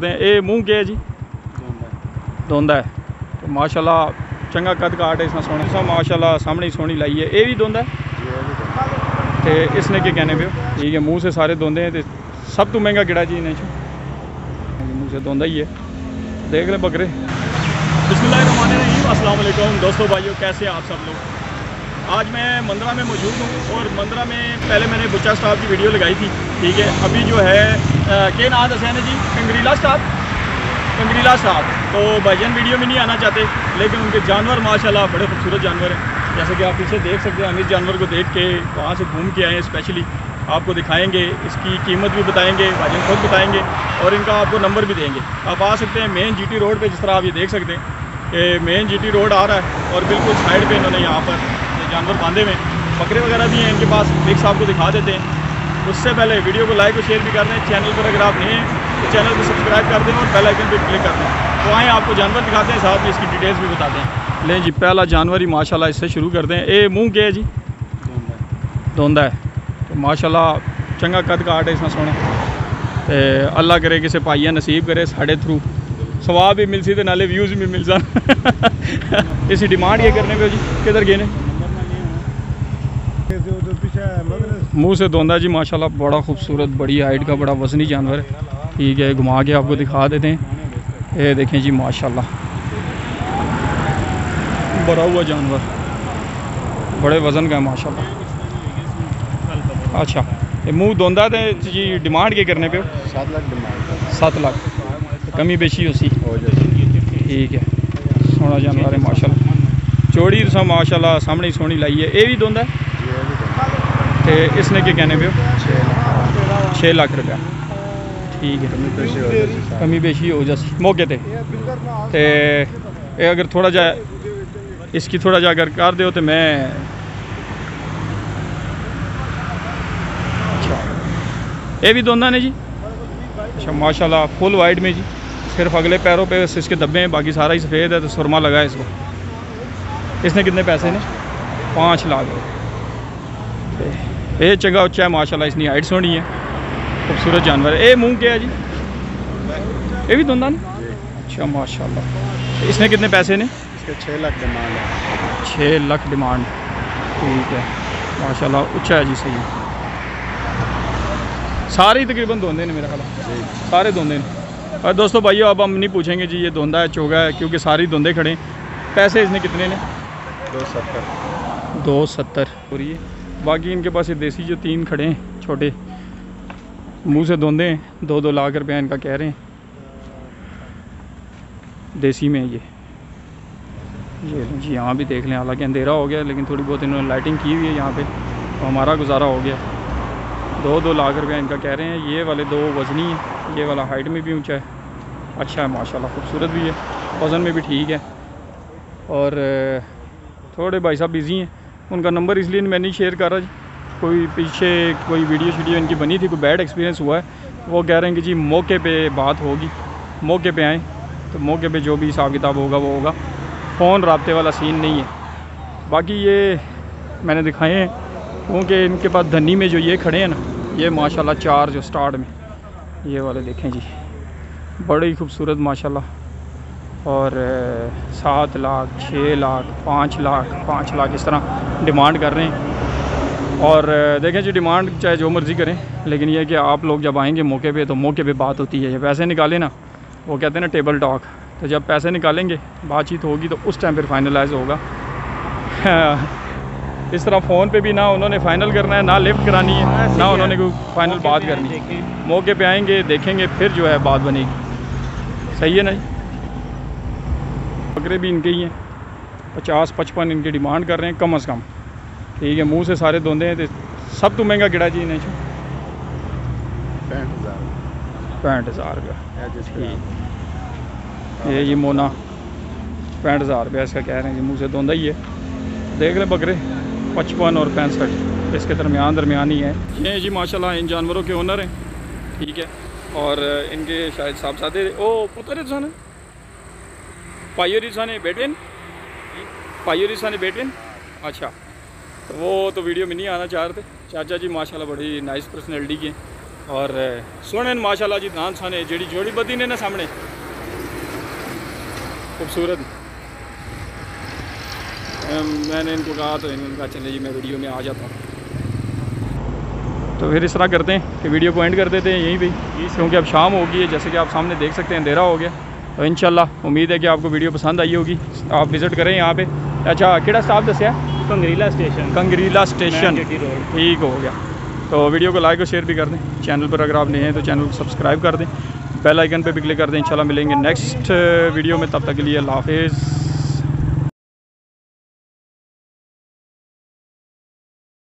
ये मूँह के है जी धोंदा है तो माशाल्लाह चंगा कद काट है इसमें सोने सा माशाल्लाह सामने ही सोनी लाई है। ये भी धोंदा है तो इसने क्या कहने पे ठीक है मुँह से सारे धोंदे हैं तो सब तो महंगा किड़ा जी इन्हें मुँह से धोंदा ही है। देख ले बकरे। बिस्मिल्लाहिर्रहमानिर्रहीम। अस्सलाम वालेकुम दोस्तों भाइयों, कैसे हैं आप सब लोग। आज मैं मंदरा में मौजूद हूँ और मंदरा में पहले मैंने बुच्चा स्टाफ की वीडियो लगाई थी, ठीक है। अभी जो है के नाम दसा जी कंगरीला स्टाफ तो भाईजान वीडियो में नहीं आना चाहते, लेकिन उनके जानवर माशाल्लाह बड़े खूबसूरत जानवर हैं। जैसे कि आप पीछे देख सकते हैं, हम इस जानवर को देख के वहाँ से घूम के आए हैं, स्पेशली आपको दिखाएंगे, इसकी कीमत भी बताएंगे, भाईजान खुद बताएंगे और इनका आपको नंबर भी देंगे। आप आ सकते हैं मेन जीटी रोड पे, जिस तरह आप ये देख सकते हैं कि मेन जीटी रोड आ रहा है और बिल्कुल साइड पे इन्होंने यहाँ पर जानवर बांधे हुए हैं। बकरे वगैरह भी हैं इनके पास, मिक्स आपको दिखा देते हैं। उससे पहले वीडियो को लाइक और शेयर भी कर दें। चैनल पर अगर आप नए हैं तो चैनल को सब्सक्राइब कर दें और बेल आइकन पर क्लिक कर दें। तो आएँ आपको जानवर दिखाते हैं, साथ में इसकी डिटेल्स भी बताते हैं। लें जी, पहला जानवर ही माशाल्लाह इससे शुरू करते हैं। ये मुँह के है जी धोंदा है तो माशाल्लाह चंगा कद काट है इसमें सोने तो अल्लाह करे किसी भाइया नसीब करे साढ़े थ्रू सवाब भी मिल सी तो नाले व्यूज़ भी मिल जान। इसी डिमांड ये करने पे जी किधर गए ने मुँह से धोंदा जी माशाल्लाह, बड़ा खूबसूरत बड़ी हाइट का बड़ा वजनी जानवर है, ठीक है। घुमा के आपको दिखा देते हैं। ये देखें जी माशाल्लाह बड़ा हुआ जानवर, बड़े वज़न का है माशाल्लाह। अच्छा, ये मुँह धोंदा तो जी डिमांड के करने पे 7 लाख डिमांड 7 लाख कमी बेची उसी, ठीक है। सोना जानवर है माशाल्लाह, चौड़ी तो माशाल्लाह सामने ही सोनी लाई है। ये भी धोंदा है तो इसने क्या कहने पे 6 लाख रुपया, ठीक है। कमी बेशी हो जाती मौके पे तो अगर थोड़ा जा इसकी थोड़ा जा अगर कर दो तो मैं अच्छा। ये भी धोंदा ने जी, अच्छा माशाल्लाह फुल वाइट में जी, सिर्फ अगले पैरों पे इसके धब्बे हैं, बाकी सारा ही सफ़ेद है तो सुरमा लगा है इसको। इसने कितने पैसे ने 5 लाख। ये चंगा उच्चा है माशाल्लाह, इसकी हाइट सोनी है, खूबसूरत जानवर है। ये मुँह क्या है जी, ये भी धोंदा ने अच्छा माशाल्लाह। इसने कितने पैसे ने 6 लाख डिमांड है। 6 लाख डिमांड, ठीक है माशाल्लाह, उच्चा है जी, सही है। सारे ही तकरीबन धोंदे ने मेरा ख्याल, सारे धोंदे ने। और दोस्तों भाइयों, अब हम नहीं पूछेंगे जी ये धोंदा है चोगा है, क्योंकि सारे धोंदे खड़े। पैसे इसने कितने ने 270 और ये बाकी इनके पास ये देसी जो 3 खड़े हैं छोटे, मुंह से धोंदे हैं, 2-2 लाख रुपया इनका कह रहे हैं देसी में। ये जी यहाँ भी देख लें, हालांकि अंधेरा हो गया लेकिन थोड़ी बहुत इन्होंने लाइटिंग की हुई है यहाँ पे, तो हमारा गुजारा हो गया। 2-2 लाख रुपया इनका कह रहे हैं। ये वाले 2 वज़नी है, ये वाला हाइट में भी ऊंचा है, अच्छा है माशाल्लाह, खूबसूरत भी है, वज़न में भी ठीक है। और थोड़े भाई साहब बिज़ी हैं, उनका नंबर इसलिए मैं नहीं शेयर कर रहा जी, कोई पीछे कोई वीडियो इनकी बनी थी, कोई बैड एक्सपीरियंस हुआ है, वो कह रहे हैं कि जी मौके पे बात होगी, मौके पे आएँ तो मौके पे जो भी हिसाब किताब होगा वो होगा, फ़ोन राब्ते वाला सीन नहीं है। बाकी ये मैंने दिखाए हैं क्योंकि इनके पास धनी में जो ये खड़े हैं ना, ये माशाल्लाह 4 जो स्टार्ट में ये वाले देखें जी, बड़े ही खूबसूरत माशाल्लाह। और 7 लाख 6 लाख 5 लाख इस तरह डिमांड कर रहे हैं। और देखें जी डिमांड चाहे जो मर्ज़ी करें, लेकिन यह कि आप लोग जब आएंगे मौके पे तो मौके पे बात होती है। पैसे निकाले ना, वो कहते हैं ना टेबल टॉक, तो जब पैसे निकालेंगे बातचीत होगी तो उस टाइम पर फाइनलाइज होगा। इस तरह फ़ोन पे भी ना उन्होंने फ़ाइनल करना है, ना लिफ्ट करानी है, ना उन्होंने कोई फ़ाइनल बात करनी है। मौके पे आएंगे देखेंगे फिर जो है बात बनेगी, सही है ना जी। बकरे भी इनके ही हैं, 50-55 इनकी डिमांड कर रहे हैं कम अज़ कम, ठीक है। मुँह से सारे धोंदे हैं तो सब तो महंगा किड़ा जी इन्हें 65,000 रुपया, ये मोना 65,000 रुपया इसका कह रहे हैं जी, मुँह से धोंदा ही है। देख लें बकरे 55 और 65 इसके दरमियान ही है। ये जी माशाल्लाह इन जानवरों के ओनर हैं, ठीक है। और इनके शायद साहबजादे ओ पुत्र है साने पायोरिसाने बेटन, अच्छा। तो वो तो वीडियो में नहीं आना चाह रहे थे। चाचा जी माशाल्लाह बड़ी नाइस पर्सनैलिटी के, और सोने माशाल्लाह जी दान साने जी जोड़ी बदी ने ना सामने खूबसूरत। मैंने इनको कहा तो इन्होंने कहा चले जी मैं वीडियो में आ जाता हूँ। तो फिर इस तरह करते हैं कि वीडियो को एंड कर देते हैं यहीं पे, क्योंकि अब शाम हो गई है, जैसे कि आप सामने देख सकते हैं अंधेरा हो गया। तो इंशाल्लाह उम्मीद है कि आपको वीडियो पसंद आई होगी, आप विज़िट करें यहाँ पे। अच्छा केड़ा स्टाफ दसिया? कंगरीला स्टेशन। कंगरीला स्टेशन, ठीक हो गया। तो वीडियो को लाइक और शेयर भी कर दें, चैनल पर अगर आप नए हैं तो चैनल को सब्सक्राइब कर दें, बेल आइकन पे भी क्लिक कर दें। इंशाल्लाह मिलेंगे नेक्स्ट वीडियो में, तब तक के लिए अल्लाह हाफिज़।